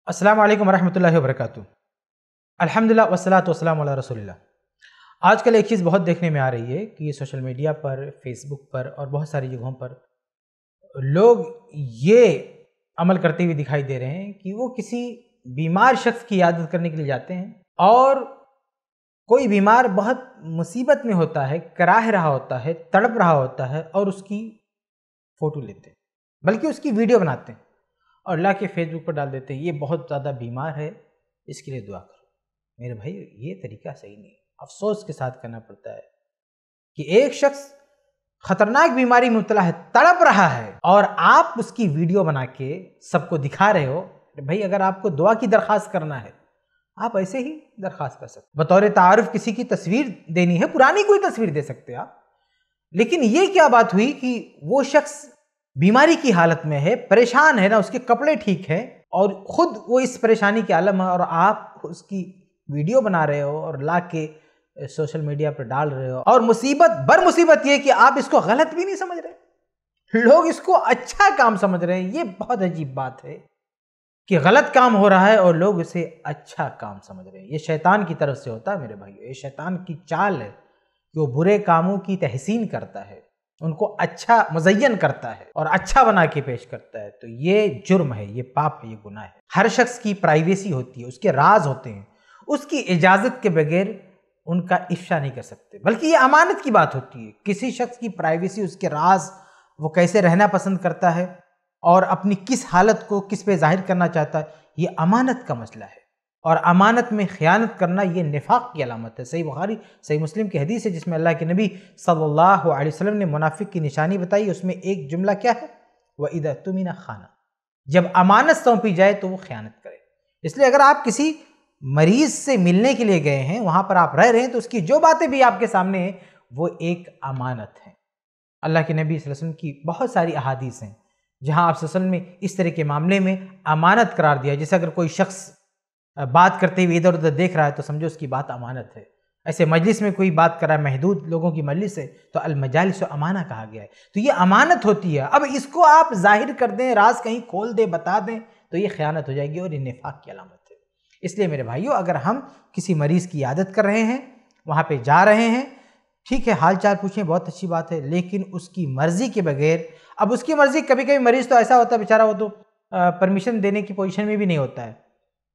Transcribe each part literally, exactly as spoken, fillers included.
السلام علیکم ورحمۃ اللہ وبرکاتہ۔ الحمدللہ والصلاۃ والسلام علی رسول اللہ۔ آج کل ایک چیز بہت دیکھنے میں آ رہی ہے کہ سوشل میڈیا پر، فیس بک پر اور بہت ساری جگہوں پر لوگ یہ عمل کرتے ہوئے دکھائی دے رہے ہیں کہ وہ کسی بیمار شخص کی عیادت کرنے کے لیے جاتے ہیں اور کوئی بیمار بہت مصیبت میں ہوتا ہے، کراہ رہا ہوتا ہے، تڑپ رہا ہوتا ہے اور اس کی فوٹو لیتے ہیں، بلکہ اس کی ویڈیو بناتے ہیں اور لا کے فیس بک پر ڈال دیتے ہیں، یہ بہت زیادہ بیمار ہے، اس کے لیے دعا کرو۔ میرے بھائی یہ طریقہ صحیح نہیں ہے، افسوس کے ساتھ کرنا پڑتا ہے کہ ایک شخص خطرناک بیماری میں مبتلا ہے، تڑپ رہا ہے اور آپ اس کی ویڈیو بنا کے سب کو دکھا رہے ہو۔ بھائی اگر آپ کو دعا کی درخواست کرنا ہے آپ ایسے ہی درخواست کر سکتے، بطور تعارف کسی کی تصویر دینی ہے، پرانی کوئی تصویر دے سکتے آپ، لیکن یہ کیا بات ہوئی کہ وہ شخص بیماری کی حالت میں ہے، پریشان ہے، نہ اس کے کپڑے ٹھیک ہیں اور خود وہ اس پریشانی کے عالم ہے اور آپ اس کی ویڈیو بنا رہے ہو اور لا کے سوشل میڈیا پر ڈال رہے ہو، اور مصیبت بر مصیبت یہ کہ آپ اس کو غلط بھی نہیں سمجھ رہے، لوگ اس کو اچھا کام سمجھ رہے ہیں۔ یہ بہت عجیب بات ہے کہ غلط کام ہو رہا ہے اور لوگ اسے اچھا کام سمجھ رہے ہیں۔ یہ شیطان کی طرف سے ہوتا ہے میرے بھائیو، یہ شیطان کی چال ہے کہ وہ برے کاموں کی تحسین کرتا ہے، ان کو اچھا مزین کرتا ہے اور اچھا بنا کے پیش کرتا ہے۔ تو یہ جرم ہے، یہ پاپ ہے، یہ گناہ ہے۔ ہر شخص کی پرائیویسی ہوتی ہے، اس کے راز ہوتے ہیں، اس کی اجازت کے بغیر ان کا افشا نہیں کر سکتے، بلکہ یہ امانت کی بات ہوتی ہے۔ کسی شخص کی پرائیویسی، اس کے راز، وہ کیسے رہنا پسند کرتا ہے اور اپنی کس حالت کو کس پہ ظاہر کرنا چاہتا ہے، یہ امانت کا مسئلہ ہے، اور امانت میں خیانت کرنا یہ نفاق کی علامت ہے۔ صحیح بخاری صحیح مسلم کی حدیث ہے جس میں اللہ کے نبی صلی اللہ علیہ وسلم نے منافق کی نشانی بتائی، اس میں ایک جملہ کیا ہے؟ وَإِذَا اؤْتُمِنَ خَانَ، جب امانت سونپی جائے تو وہ خیانت کرے۔ اس لیے اگر آپ کسی مریض سے ملنے کے لیے گئے ہیں، وہاں پر آپ رہ رہے ہیں، تو اس کی جو باتیں بھی آپ کے سامنے ہیں وہ ایک امانت ہے۔ اللہ کے نبی صلی اللہ علیہ وسلم کی بہت ساری احادیث ہیں جہاں آپ صلی اللہ علیہ وسلم نے اس طرح کے معاملے میں امانت قرار دیا، جیسے اگر کوئی شخص بات کرتے ہوئے ادھر ادھر دیکھ رہا ہے تو سمجھو اس کی بات امانت ہے۔ ایسے مجلس میں کوئی بات کر رہا ہے، محدود لوگوں کی مجلس ہے، تو المجالس امانہ کہا گیا ہے، تو یہ امانت ہوتی ہے۔ اب اس کو آپ ظاہر کر دیں، راز کہیں کھول دیں، بتا دیں، تو یہ خیانت ہو جائے گی اور یہ نفاق کی علامت ہے۔ اس لیے میرے بھائیو، اگر ہم کسی مریض کی عیادت کر رہے ہیں، وہاں پہ جا رہے ہیں، ٹھیک ہے، حال چال پوچھیں، بہت اچھی بات ہے، لیکن اس کی مرضی کے بغیر، اب اس کی مرضی، کبھی کبھی مریض تو ایسا ہوتا ہے بیچارہ، وہ تو پرمیشن دینے کی پوزیشن میں بھی نہیں ہوتا ہے،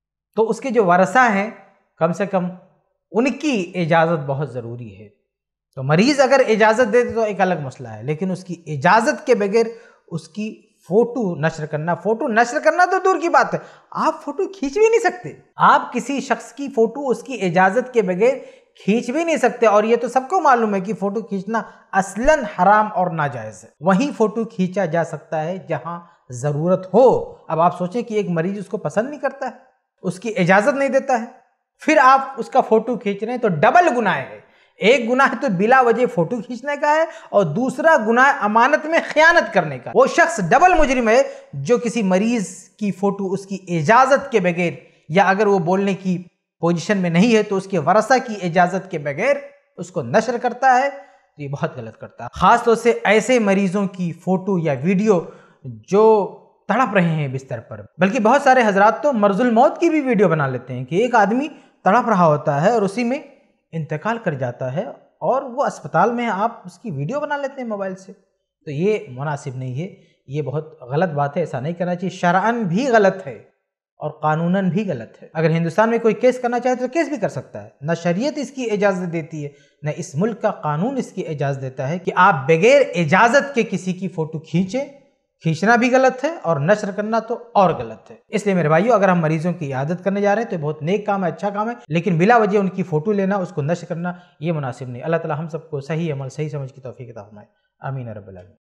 تو اس کے جو ورثہ ہیں کم سے کم ان کی اجازت بہت ضروری ہے۔ تو مریض اگر اجازت دے تو ایک الگ مسئلہ ہے، لیکن اس کی اجازت کے بغیر اس کی فوٹو نشر کرنا، فوٹو نشر کرنا تو دور کی بات ہے، آپ فوٹو کھینچ بھی نہیں سکتے، آپ کسی شخص کی فوٹو اس کی اجازت کے بغیر کھینچ بھی نہیں سکتے، اور یہ تو سب کو معلوم ہے کہ فوٹو کھینچنا اصلاً حرام اور ناجائز ہے۔ وہیں فوٹو کھینچا جا سکتا ہے جہاں ضرورت ہو۔ اب آپ سوچیں کہ ایک مریض اس کو پسند نہیں کرتا ہے، اس کی اجازت نہیں دیتا ہے، پھر آپ اس کا فوٹو کھینچ رہے ہیں، تو ڈبل گناہ ہے۔ ایک گناہ تو بلا وجہ فوٹو کھینچنے کا ہے، اور دوسرا گناہ امانت میں خیانت کرنے کا۔ وہ شخص ڈبل مجرم ہے جو کسی مریض کی فوٹو اس کی اجازت کے بغیر، یا اگر وہ بولنے کی پوزیشن میں نہیں ہے تو اس کے ورثہ کی اجازت کے بغیر اس کو نشر کرتا ہے، تو یہ بہت غلط کرتا ہے۔ خاص طور سے ایسے مریضوں کی فوٹو یا ویڈیو جو تڑپ رہے ہیں بستر پر، بلکہ بہت سارے حضرات تو مرض الموت کی بھی ویڈیو بنا لیتے ہیں کہ ایک آدمی تڑپ رہا ہوتا ہے اور اسی میں انتقال کر جاتا ہے اور وہ اسپتال میں، آپ اس کی ویڈیو بنا لیتے ہیں موبائل سے، تو یہ مناسب نہیں ہے، یہ بہت غلط بات ہے، ایسا نہیں کرنا چاہیے، شرعاً بھی غلط ہے اور قانوناً بھی غلط ہے۔ اگر ہندوستان میں کوئی کیس کرنا چاہے تو کیس بھی کر سکتا ہے، نہ شریعت اس کی اجازت دیتی ہے، نہ اس ملک کا قانون اس کی اجازت دیتا ہے کہ آپ بغیر اجازت کے کسی کی فوٹو کھینچیں۔ کھینچنا بھی غلط ہے اور نشر کرنا تو اور غلط ہے۔ اس لیے میرے بھائیو، اگر ہم مریضوں کی عیادت کرنے جا رہے ہیں تو بہت نیک کام ہے، اچھا کام ہے، لیکن بلا وجہ ان کی فوٹو لینا، اس کو نشر کرنا، یہ مناسب نہیں۔ اللہ تعالی ہم سب کو صحیح عمل، صحیح سمجھ کی توفیق عطا فرمائے، آمین رب العالمین۔